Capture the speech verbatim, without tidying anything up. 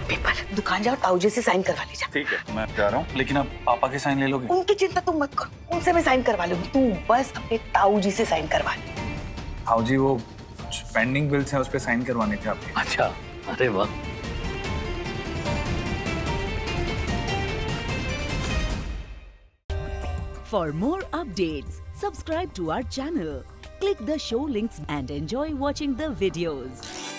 Paper दुकान जाओ, ताऊ जी से साइन करवा लीजिए। ठीक है, मैं जा रहा हूँ, लेकिन अब पापा के साइन ले लोगे? उनकी चिंता तुम मत करो, उनसे मैं साइन करवा लूंगी, तू बस अपने ताऊ जी से साइन करवा ले। ताऊ जी वो पेंडिंग बिल्स हैं, उस पे साइन करवाने थे आपके। अच्छा, अरे वाह। For more updates, subscribe to our channel, click the show links and enjoy watching the videos.